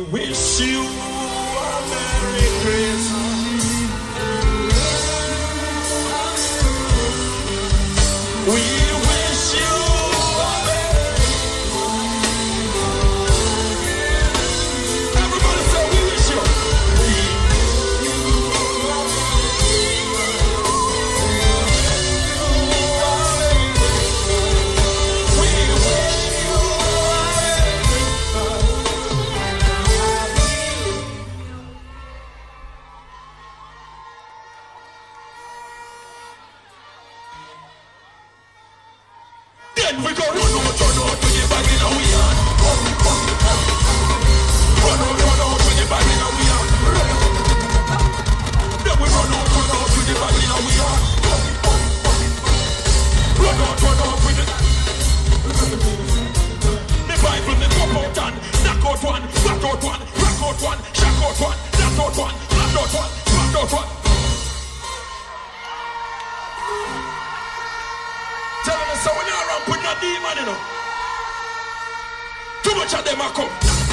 wish you a Merry Christmas. We wish you a Merry Christmas. Everybody say we wish you. Then we go run out to the bag in our yard. Run out to the bag in our yard. Then we run out to the bag in our yard. Run out with it. The Bible me pop out and knock out one, rock out one, rock out one, shock out one, knock out one, knock out one, knock out one. Tell them so when you're around, put no demon in them. Too much of them are come.